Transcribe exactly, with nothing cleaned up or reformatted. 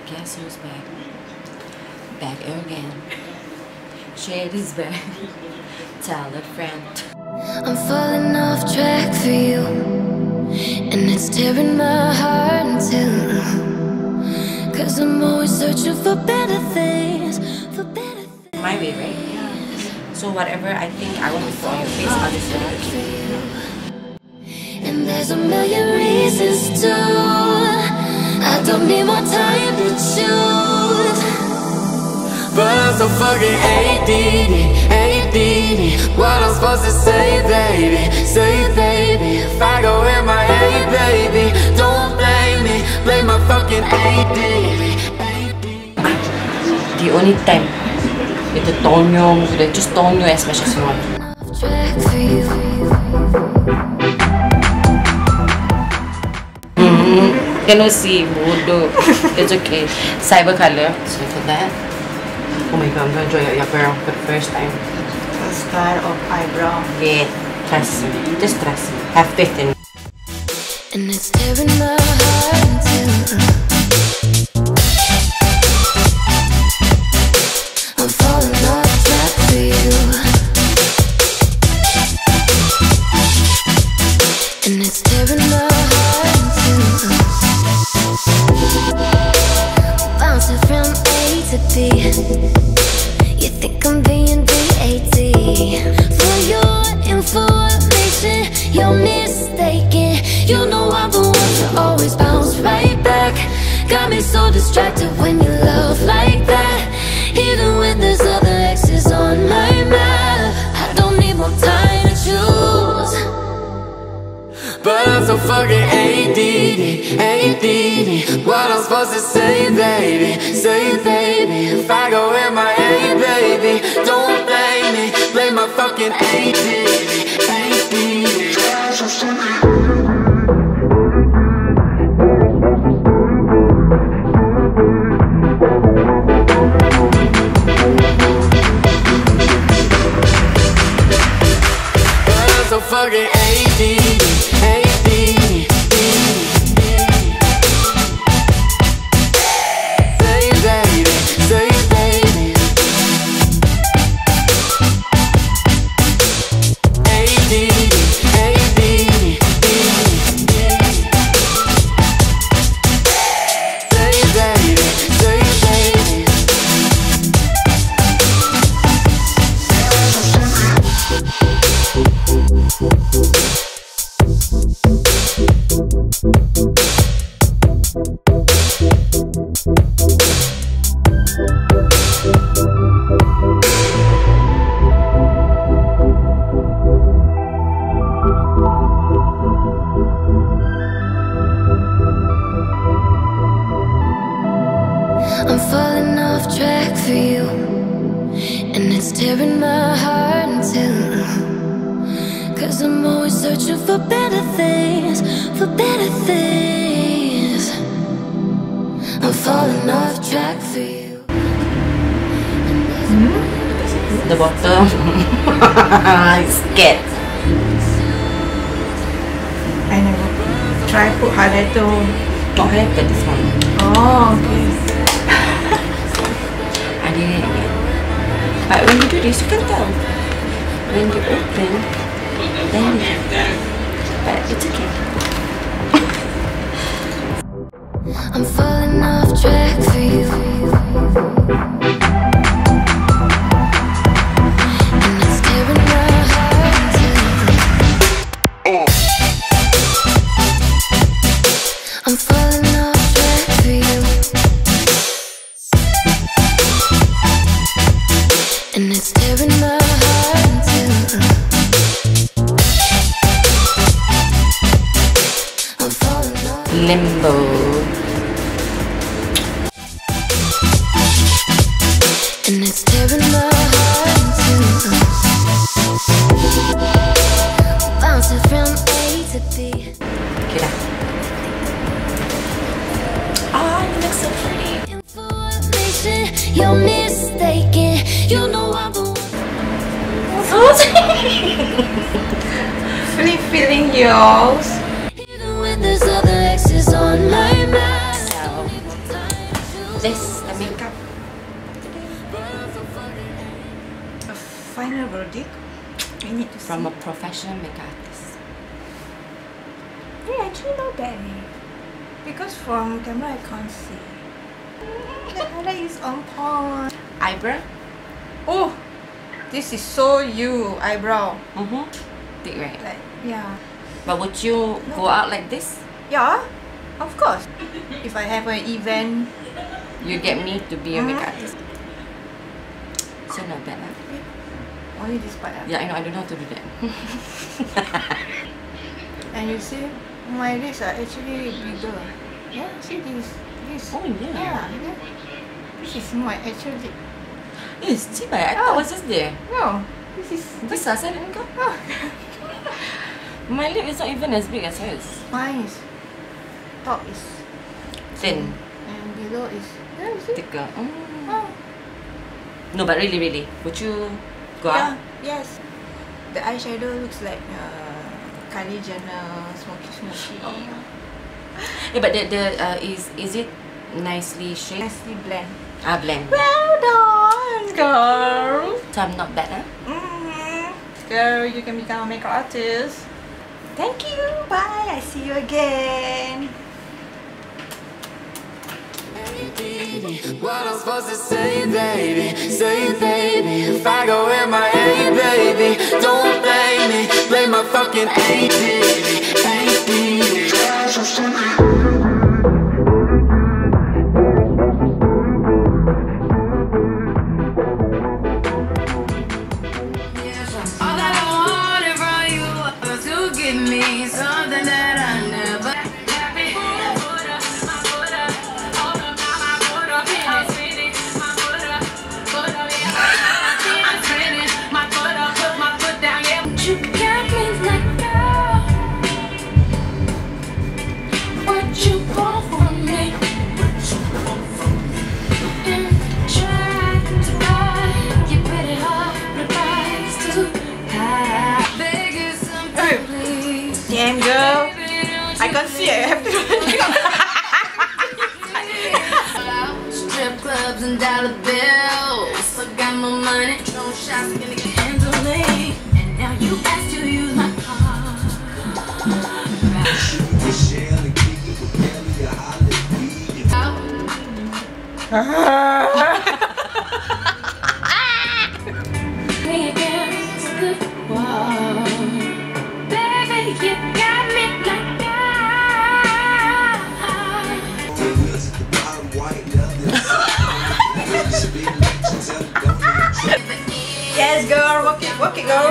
Guess who's back? Back again. Shady's back. Tell a friend. I'm falling off track for you, and it's tearing my heart in two. Cause I'm always searching for better things, for better things. My way, right? Yeah. So whatever I think I want to put on your face, I'll just do it. And there's a million reasons to. I don't need more time to choose. But I'm so fucking A D D, A D D. What I'm supposed to say, baby, say, baby. If I go in my A, baby, don't blame me, blame my fucking A D D. The only time ito tone nyo, just tone nyo as much as you want. Mm-hmm. Cannot see, Budo. It's okay. Cyber color. So for that. Oh my god, I'm gonna draw your eyebrow for the first time. The style of eyebrow. Yeah, trust me. Just trust me. Have faith in me. And it's tearing my heart in two. I'm falling off track for you, and it's tearing my heart in two. Bouncing from A to B. You think I'm being B A T. For your information, you're mistaken. You know I'm the one to always bounce right back. Got me so distracted when you love like that. Even when there's other exes on my map, I don't need more time to choose. But I'm so fucking A D D, A D D. What I'm supposed to say, baby, say, baby. If I go in my A, baby, don't blame me, blame my fucking A D D, A D D. But I'm so fucking A D D, A D D. Say, baby, say, baby. A D D, A D D. Say, baby, say, baby. I'm falling off track for you, and it's tearing my heart in two. Cause I'm always searching for better things, for better things. I'm falling off track for you. The bottom. I'm scared. I never try put highlighter. Not highlighted this one. Oh, okay. I did it again. But when you do this, you can tell. When you open, then you can tell. But it's okay. I'm falling off track for you, and it's tearing my heart in two. I'm falling off track for you, and it's tearing my heart in two. I'm falling off. Limbo. And it's tearing my heart in two. Bouncing from A to B. Okay dah. Oh, you look so pretty. Information, you're mistaken. You know I'm the one. Really feeling yours. Even when there's other exes on my mind. This, the makeup. A final verdict. We need to see. From a professional makeup artist. Yeah, actually not bad. eh. Because from camera I can't see. The highlight is on point. Eyebrow. Oh, this is so you eyebrow. Mm-hmm. Thick, right? Like yeah, But would you go out like this? yeah, of course. If I have an event, You get me to be a Mhm. makeup artist. So not bad, huh? only this part. ah. Yeah, I know. I don't know how to do that. And you see, my lips are actually bigger. Yeah, see this, this. Oh, yeah. Yeah, yeah. This is my actual lip. Yes, cibai. I thought it was just there. No, this is Besar saya dengan kau. oh, My lip is not even as big as hers. mine is top is Thin, and below is yeah, you see? thicker. Mm. Oh, No, but really, really, would you go yeah, out? yes. The eyeshadow looks like uh, Kylie Jenner, smoky smoky. Oh. Yeah, but the the uh, is is it nicely shaped? Nicely blend. Ah, blend. Well done, girl. So I'm not bad, huh? Mm-hmm. Girl, you can become a makeup artist. Thank you. Bye. I see you again. What I'm supposed to say, baby, say, baby. If I go in my A, baby, don't blame me. Blame my fucking A D D, A D D. All that I wanted from you was to give me something that I never had. You got me like girl. What you want from me? And try to buy your pretty heart, the price too high. Beg you something, please. Damn, girl. I can't see. I have to. Strip clubs and dollar bills. I got my money, no shots gonna handle me. And now you ask to use my car. Me against the wall. Baby, you got me like that. Yes, girl. Work it, work it, girl.